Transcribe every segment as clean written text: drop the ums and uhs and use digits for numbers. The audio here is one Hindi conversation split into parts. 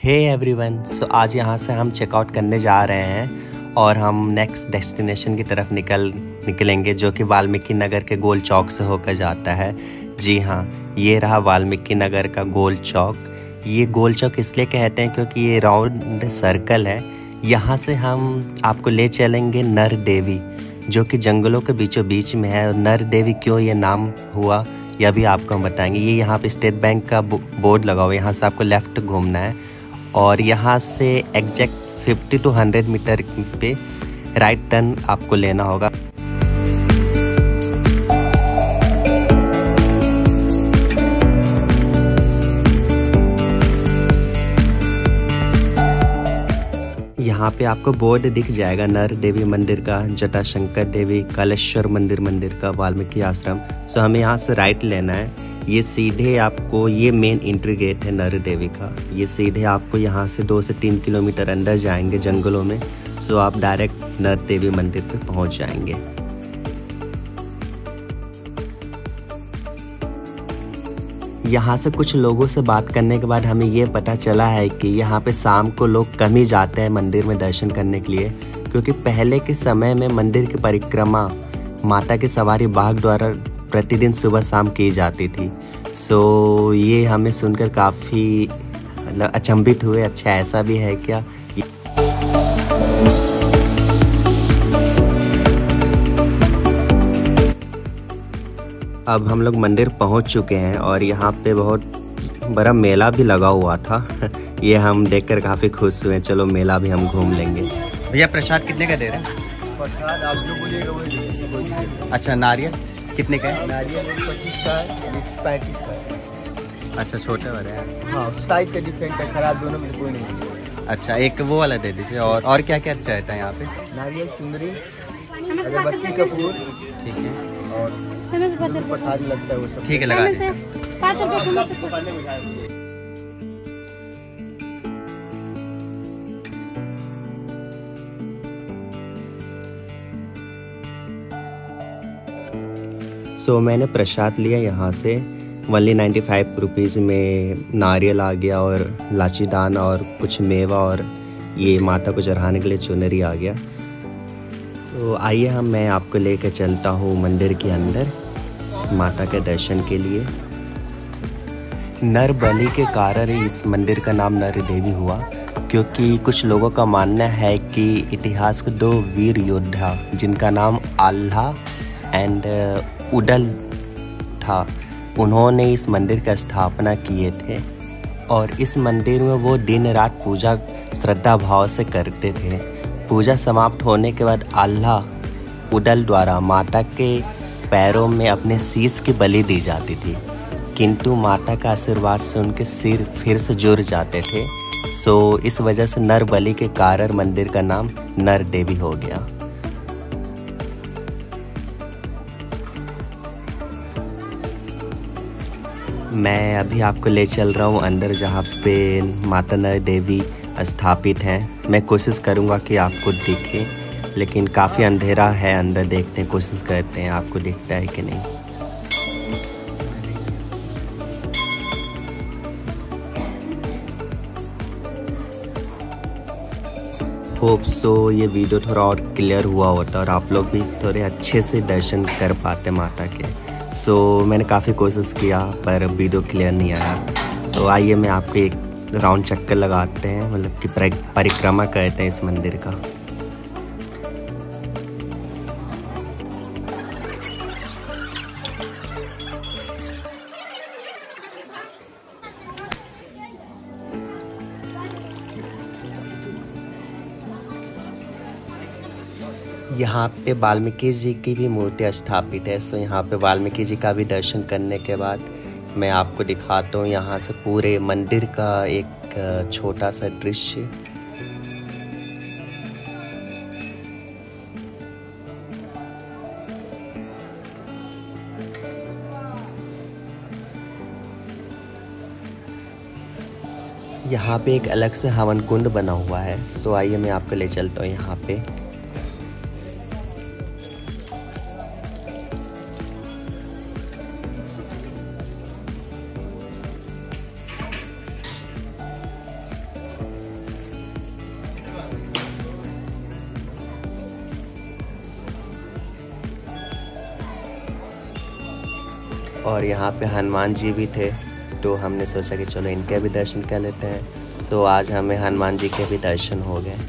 हे एवरीवन, सो आज यहाँ से हम चेकआउट करने जा रहे हैं और हम नेक्स्ट डेस्टिनेशन की तरफ निकलेंगे जो कि वाल्मीकि नगर के गोल चौक से होकर जाता है। जी हाँ, ये रहा वाल्मीकि नगर का गोल चौक। ये गोल चौक इसलिए कहते हैं क्योंकि ये राउंड सर्कल है। यहाँ से हम आपको ले चलेंगे नर देवी, जो कि जंगलों के बीचों बीच में है। और नर देवी क्यों ये नाम हुआ यह भी आपको हम बताएंगे। ये यहाँ पे स्टेट बैंक का बोर्ड लगा हुआ है, यहाँ से आपको लेफ़्ट घूमना है और यहाँ से एग्जैक्ट 50 to 100 मीटर पे राइट टर्न आपको लेना होगा। यहाँ पे आपको बोर्ड दिख जाएगा नर देवी मंदिर का, जटाशंकर देवी, कालेश्वर मंदिर का, वाल्मीकि आश्रम। सो हमें यहाँ से राइट लेना है। ये सीधे आपको, ये मेन एंट्री गेट है नर देवी का। ये सीधे आपको यहाँ से 2 से 3 किलोमीटर अंदर जाएंगे जंगलों में। सो आप डायरेक्ट नर देवी मंदिर पे पहुँच जाएंगे। यहाँ से कुछ लोगों से बात करने के बाद हमें ये पता चला है कि यहाँ पे शाम को लोग कम ही जाते हैं मंदिर में दर्शन करने के लिए, क्योंकि पहले के समय में मंदिर की परिक्रमा माता की सवारी बाघ द्वारा प्रतिदिन सुबह शाम की जाती थी। सो ये हमें सुनकर काफ़ी अचंभित हुए। अच्छा, ऐसा भी है क्या? अब हम लोग मंदिर पहुंच चुके हैं और यहाँ पे बहुत बड़ा मेला भी लगा हुआ था। ये हम देखकर काफ़ी खुश हुए। चलो मेला भी हम घूम लेंगे। भैया प्रसाद कितने का दे रहे हैं? प्रसाद आप जो बोलिएगा वही। अच्छा, नारियल कितने का है? नारियल 25 का है, 35 का है। अच्छा, छोटे वाले हैं। हाँ, साइज का डिफरेंट है, खराब दोनों में कोई नहीं। अच्छा, एक वो वाला दे दीजिए। और क्या क्या चाहता है यहाँ पे? नारियल, चुंदरी, अगरबत्ती, कपूर, ठीक है, और प्रसाद लगता है वो सब। ठीक है, लगा दीजिए। सो मैंने प्रसाद लिया यहाँ से। ओनली 95 रुपीज़ में नारियल आ गया और लाची दान और कुछ मेवा और ये माता को चढ़ाने के लिए चुनरी आ गया। तो आइए मैं आपको लेकर चलता हूँ मंदिर के अंदर माता के दर्शन के लिए। नर बलि के कारण इस मंदिर का नाम नर देवी हुआ, क्योंकि कुछ लोगों का मानना है कि इतिहास के 2 वीर योद्धा जिनका नाम आल्हा एंड उडल था, उन्होंने इस मंदिर का स्थापना किए थे। और इस मंदिर में वो दिन रात पूजा श्रद्धा भाव से करते थे। पूजा समाप्त होने के बाद आल्हा उडल द्वारा माता के पैरों में अपने शीश की बलि दी जाती थी, किंतु माता का आशीर्वाद से उनके सिर फिर से जुड़ जाते थे। सो इस वजह से नर बलि के कारण मंदिर का नाम नर देवी हो गया। मैं अभी आपको ले चल रहा हूँ अंदर, जहाँ पे माता नर देवी स्थापित हैं। मैं कोशिश करूँगा कि आपको दिखे, लेकिन काफ़ी अंधेरा है अंदर। देखते हैं, कोशिश करते हैं आपको दिखता है कि नहीं। होप सो ये वीडियो थोड़ा और क्लियर हुआ होता और आप लोग भी थोड़े अच्छे से दर्शन कर पाते माता के। सो मैंने काफ़ी कोशिश किया पर वीडियो क्लियर नहीं आया। सो आइए मैं आपको एक राउंड चक्कर लगाते हैं, मतलब कि परिक्रमा करते हैं इस मंदिर का। यहाँ पे वाल्मीकि जी की भी मूर्ति स्थापित है। सो यहाँ पे वाल्मीकि जी का भी दर्शन करने के बाद मैं आपको दिखाता हूँ यहाँ से पूरे मंदिर का एक छोटा सा दृश्य। यहाँ पे एक अलग से हवन कुंड बना हुआ है। सो आइए मैं आपको ले चलता हूँ यहाँ पे। और यहाँ पे हनुमान जी भी थे, तो हमने सोचा कि चलो इनके भी दर्शन कर लेते हैं। सो आज हमें हनुमान जी के भी दर्शन हो गए।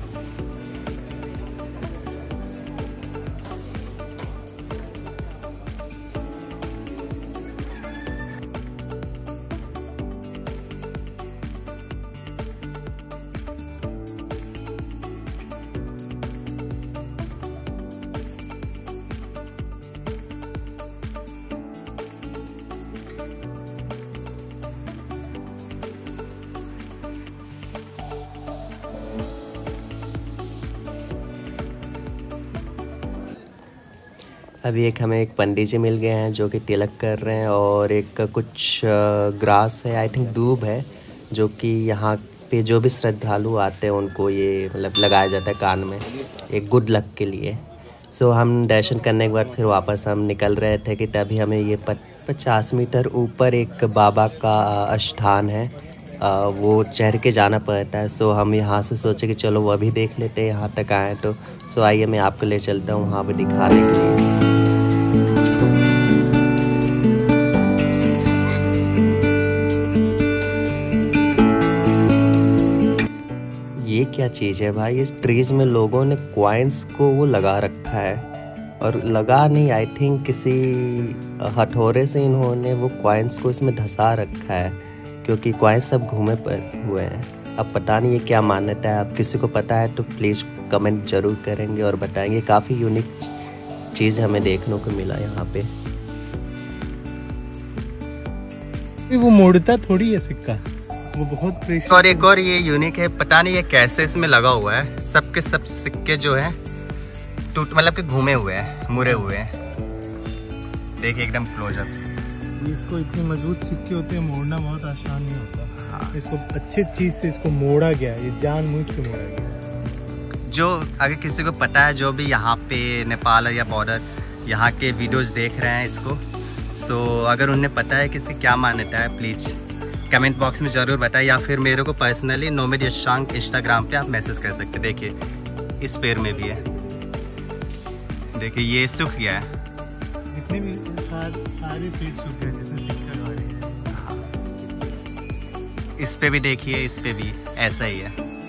अभी हमें एक पंडित जी मिल गए हैं जो कि तिलक कर रहे हैं, और एक कुछ ग्रास है, आई थिंक दूब है, जो कि यहाँ पे जो भी श्रद्धालु आते हैं उनको ये मतलब लगाया जाता है कान में, एक गुड लक के लिए। सो हम दर्शन करने के बाद फिर वापस हम निकल रहे थे कि तभी हमें ये 50 मीटर ऊपर एक बाबा का स्थान है, वो चढ़ के जाना पड़ता है। सो हम यहाँ से सोचे कि चलो वो भी देख लेते हैं, यहाँ तक आए तो। सो आइए मैं आपको ले चलता हूँ वहाँ पे दिखाने के लिए। ये क्या चीज़ है भाई, इस ट्रीज में लोगों ने कॉइन्स को वो लगा रखा है, और लगा नहीं, आई थिंक किसी हथौड़े से इन्होंने वो कॉइन्स को इसमें धंसा रखा है, क्योंकि कॉइन्स सब घूमे पर हुए हैं। अब पता नहीं ये क्या मान्यता है, अब किसी को पता है तो प्लीज़ कमेंट जरूर करेंगे और बताएंगे। काफ़ी यूनिक चीज़ हमें देखने को मिला यहाँ पे। वो मोड़ता थोड़ी है सिक्का, वो बहुत प्रेशर। और एक और ये यूनिक है, पता नहीं ये कैसे इसमें लगा हुआ है, सबके सब सिक्के जो हैं टूट मतलब कि घूमे हुए हैं, मुड़े हुए हैं। देखिए एकदम क्लोजअप। इसको इतने मजबूत सिक्के होते हैं, मोड़ना बहुत आसान नहीं होता। हाँ। इसको अच्छी चीज से इसको मोड़ा गया, ये जानबूझ के मोड़ा गया। जो अगर किसी को पता है, जो भी यहाँ पे नेपाल या बॉर्डर यहाँ के वीडियोस देख रहे हैं इसको, सो अगर उन्हें पता है कि इसकी क्या मान्यता है, प्लीज़ कमेंट बॉक्स में ज़रूर बताएं, या फिर मेरे को पर्सनली नोमैड यशांक इंस्टाग्राम पे आप मैसेज कर सकते हैं। देखिए इस पेड़ में भी है, देखिए ये सूख गया है, जितने भी सारे पेड़ सूख गए जैसे दिक्कत वाले। इस पे भी देखिए, इस पे भी ऐसा ही है।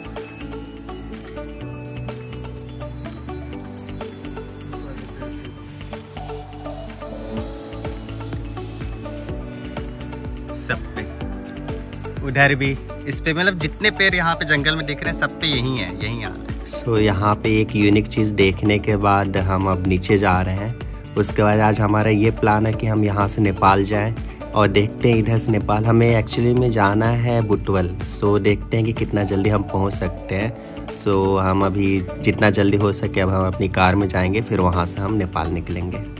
सब पे, उधर भी, इस पे मतलब जितने पेड़ यहाँ पे जंगल में दिख रहे हैं सब पे यही है, यही हाल है। सो यहाँ पे एक यूनिक चीज़ देखने के बाद हम अब नीचे जा रहे हैं। उसके बाद आज हमारा ये प्लान है कि हम यहाँ से नेपाल जाएं और देखते हैं, इधर से नेपाल हमें एक्चुअली में जाना है बुटवल। सो देखते हैं कि कितना जल्दी हम पहुँच सकते हैं। सो हम अभी जितना जल्दी हो सके अब हम अपनी कार में जाएंगे, फिर वहाँ से हम नेपाल निकलेंगे।